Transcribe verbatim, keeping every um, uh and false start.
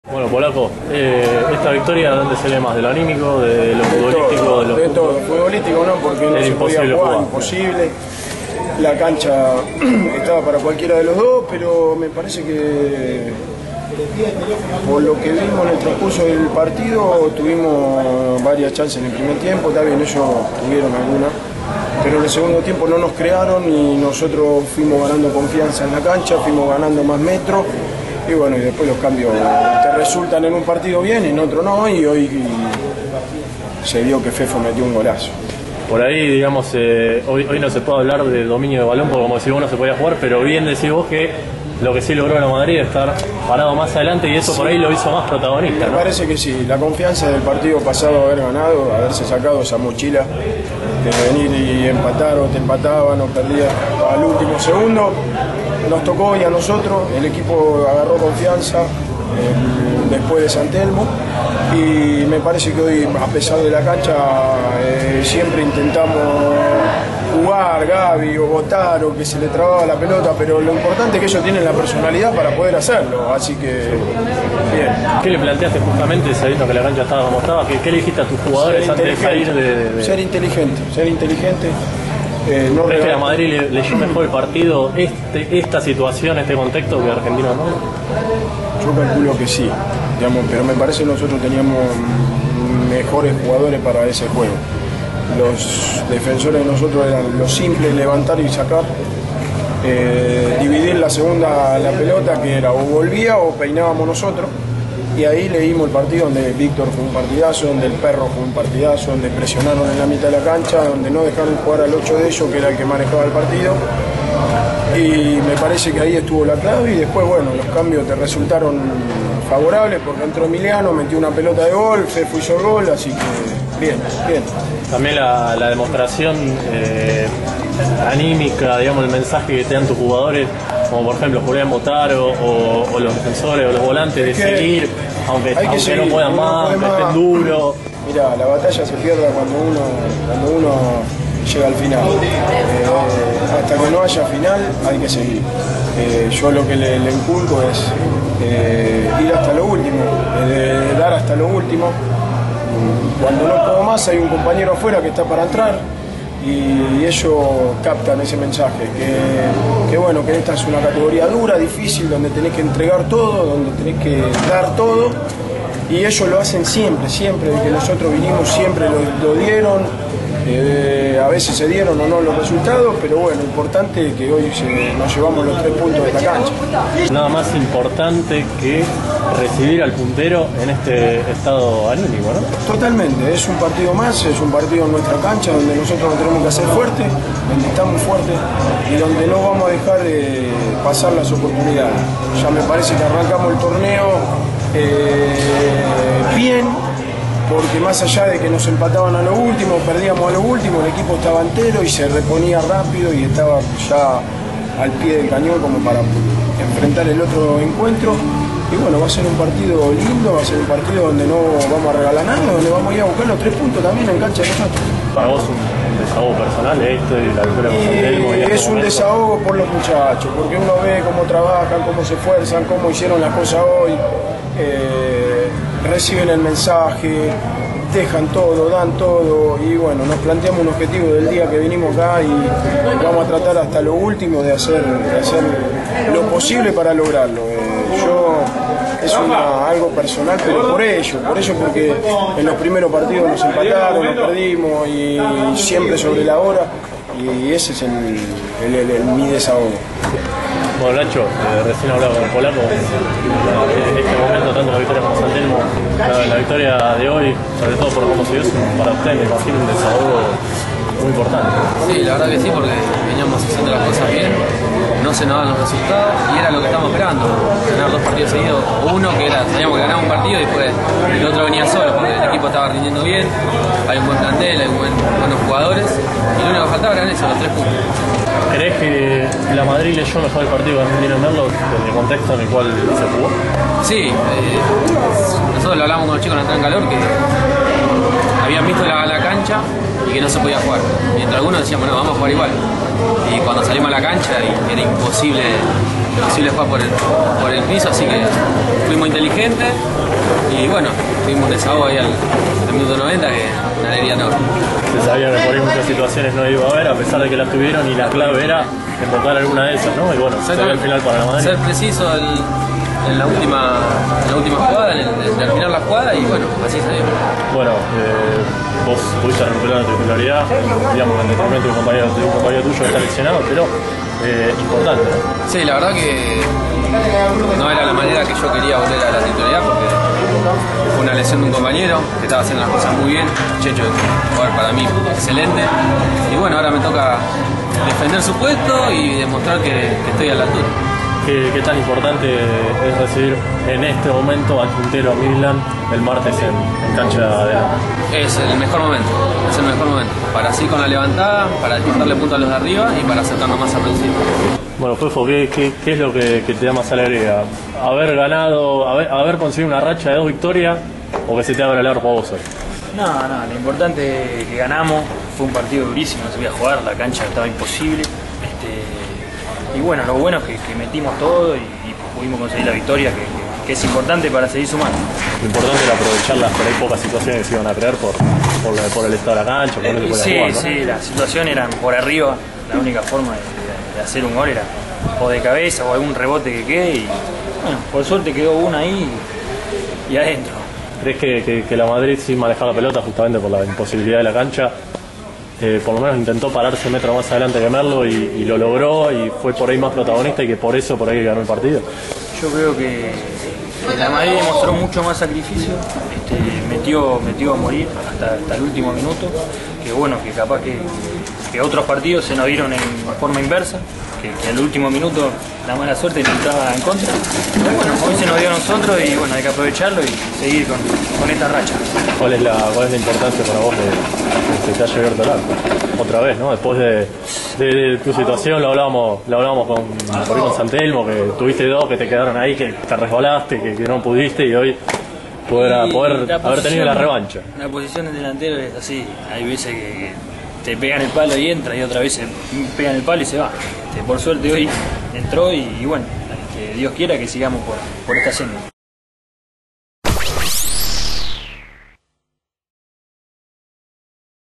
Bueno, Polaco, eh, esta victoria, ¿de dónde se lee más? ¿De lo anímico, de lo futbolístico? De, de, lo de todo, futbolístico no, porque no se podía jugar, jugar, imposible. La cancha estaba para cualquiera de los dos, pero me parece que por lo que vimos en el transcurso del partido, tuvimos varias chances en el primer tiempo, está bien, ellos tuvieron alguna, pero en el segundo tiempo no nos crearon y nosotros fuimos ganando confianza en la cancha, fuimos ganando más metros. Y bueno, y después los cambios te resultan en un partido bien, en otro no, y hoy y se vio que Fefo metió un golazo. Por ahí, digamos, eh, hoy, hoy no se puede hablar de dominio de balón, porque como decís vos no se podía jugar, pero bien decís vos que lo que sí logró la Madrid es estar parado más adelante y eso sí, por ahí lo hizo más protagonista, ¿no? Me parece que sí, la confianza del partido pasado, haber ganado, haberse sacado esa mochila de venir y empatar o te empataban o perdías al último segundo. Nos tocó hoy a nosotros, el equipo agarró confianza eh, después de San Telmo y me parece que hoy, a pesar de la cancha, eh, siempre intentamos jugar, Gaby o Botar o que se le trababa la pelota, pero lo importante es que ellos tienen la personalidad para poder hacerlo, así que bien. ¿Qué le planteaste justamente sabiendo que la cancha estaba como estaba? ¿Qué, qué le dijiste a tus jugadores antes de salir de, de, de... Ser inteligente, ser inteligente. Eh, no ¿Crees que a Madrid le, leyó mejor el partido este, esta situación, este contexto que Argentina no? Yo calculo que sí, digamos, pero me parece que nosotros teníamos mejores jugadores para ese juego. Los defensores de nosotros eran lo simple, levantar y sacar, eh, dividir la segunda la pelota, que era o volvía o peinábamos nosotros. Y ahí leímos el partido donde Víctor fue un partidazo, donde el Perro fue un partidazo, donde presionaron en la mitad de la cancha, donde no dejaron jugar al ocho de ellos, que era el que manejaba el partido. Y me parece que ahí estuvo la clave y después, bueno, los cambios te resultaron favorables porque entró Emiliano, metió una pelota de gol, Fefo hizo el gol, así que bien, bien. También la, la demostración eh, anímica, digamos, el mensaje que te dan tus jugadores, como por ejemplo Julián Botaro o, o los defensores o los volantes, de seguir, aunque, que aunque seguir, no puedan más, que estén duros. Mirá, la batalla se pierde cuando uno, cuando uno llega al final. Eh, hasta que no haya final hay que seguir. Eh, yo lo que le, le inculco es eh, ir hasta lo último, eh, dar hasta lo último. Cuando no puedo más hay un compañero afuera que está para entrar y ellos captan ese mensaje, que, que bueno, que esta es una categoría dura, difícil, donde tenés que entregar todo, donde tenés que dar todo y ellos lo hacen siempre, siempre, de que nosotros vinimos siempre lo, lo dieron, eh, a veces se dieron o no los resultados, pero bueno, importante es que hoy se, nos llevamos los tres puntos de esta cancha. Nada más importante que recibir al puntero en este estado anímico, ¿no? Totalmente, es un partido más, es un partido en nuestra cancha donde nosotros nos tenemos que hacer fuertes, donde estamos fuertes y donde no vamos a dejar de pasar las oportunidades. Ya me parece que arrancamos el torneo eh, bien, porque más allá de que nos empataban a lo último, perdíamos a lo último, el equipo estaba entero y se reponía rápido y estaba ya al pie del cañón como para enfrentar el otro encuentro. Y bueno, va a ser un partido lindo, va a ser un partido donde no vamos a regalar nada, donde vamos a ir a buscar los tres puntos también en cancha de nosotros. Para vos un desahogo personal esto y la victoria con San Telmo. Y es un desahogo por los muchachos, porque uno ve cómo trabajan, cómo se esfuerzan, cómo hicieron las cosas hoy, eh, reciben el mensaje, dejan todo, dan todo y bueno, nos planteamos un objetivo del día que vinimos acá y vamos a tratar hasta lo último de hacer, de hacer lo posible para lograrlo. Eh, yo es una, algo personal, pero por ello, por ello porque en los primeros partidos nos empataron, nos perdimos y siempre sobre la hora y ese es el, el, el, el mi desahogo. Bueno, Nacho, eh, recién hablaba con el Polaco, en este momento tanto la victoria como San Telmo, la, la victoria de hoy, sobre todo por cómo se dio, para usted me imagino un desahogo muy importante. Sí, la verdad que sí, porque veníamos haciendo las cosas bien, no se nos daban los resultados y era lo que estábamos esperando, ganar dos partidos seguidos, uno que era, sabíamos que ganaba un partido y después el otro venía solo, porque el equipo estaba rindiendo bien, hay un buen plantel, hay buen, buenos jugadores y lo único que faltaba eran eso, los tres puntos. ¿Crees que la Madrid leyó mejor el partido que Argentina en verlo en el contexto en el cual se jugó? Sí, eh, nosotros lo hablamos con los chicos en la entrada en calor, que habían visto la, la cancha y que no se podía jugar. Mientras algunos decíamos, no, vamos a jugar igual. Y cuando salimos a la cancha era imposible imposible jugar por el, por el piso, así que fuimos inteligentes y bueno, tuvimos un desahogo ahí al, al minuto noventa que una alegría enorme. Se sabía que por ahí muchas situaciones no iba a haber, a pesar de que las tuvieron, y la clave era invocar alguna de esas, ¿no? Y bueno, se ve al final para la Madrid. Ser preciso el, en, la última, en la última jugada, en, el, en terminar la jugada, y bueno, así salió. Bueno, eh, vos pudiste recuperar tu titularidad, digamos, en detrimento de un compañero, de un compañero tuyo que está lesionado, pero eh, importante, ¿no? Sí, la verdad que no era la manera que yo quería volver a la titularidad, porque fue una lesión de un compañero que estaba haciendo las cosas muy bien. Checho es un jugador para mí excelente, y bueno, ahora me toca defender su puesto y demostrar que, que estoy a la altura. ¿Qué, ¿Qué tan importante es recibir en este momento al puntero Midland el martes en, en cancha de Alba? Es el mejor momento, es el mejor momento, para así con la levantada, para disputarle puntos a los de arriba y para acercarnos más a producir. Bueno, Fefo, ¿qué, qué, qué es lo que, que te da más alegría? ¿Haber ganado, haber, haber conseguido una racha de dos victorias o que se te abra el arco a vos hoy? No, no, lo importante es que ganamos, fue un partido durísimo, no se podía jugar, la cancha estaba imposible. Este, y bueno, lo bueno es que, que metimos todo y, y pudimos conseguir la victoria, que, que, que es importante para seguir sumando. Lo importante era aprovechar las por ahí pocas situaciones que se iban a crear por, por, la, por el estado de la cancha, por Eh, no se sí, podía jugar, ¿no? sí, las situaciones eran por arriba, la única forma de, de, de hacer un gol era o de cabeza o algún rebote que quede, y bueno, por suerte quedó una ahí y, y adentro. ¿Crees que, que, que la Madrid, sin manejar la pelota justamente por la imposibilidad de la cancha, eh, por lo menos intentó pararse un metro más adelante que Merlo y, y lo logró y fue por ahí más protagonista y que por eso por ahí ganó el partido? Yo creo que la Madrid demostró mucho más sacrificio, este, metió, metió a morir hasta, hasta el último minuto, que bueno, que capaz que, que otros partidos se nos dieron en forma inversa, que, que al último minuto la mala suerte nos estaba en contra. Pero bueno, hoy se nos dio a nosotros y bueno, hay que aprovecharlo y seguir con, con esta racha. ¿Cuál es la, cuál es la importancia para vos de, de que te haya abierto el arco? Otra vez, ¿no? Después de, de, de tu situación, lo hablábamos, lo hablábamos con, por ahí con Santelmo, que tuviste dos que te quedaron ahí, que te resbalaste, que, que no pudiste, y hoy poder, Y poder la haber posición- tenido la revancha. La posición del delantero es así, hay veces que, que te pegan el palo y entra, y otras veces pegan el palo y se va. Este, por suerte hoy entró y, y bueno, este, Dios quiera que sigamos por, por esta senda.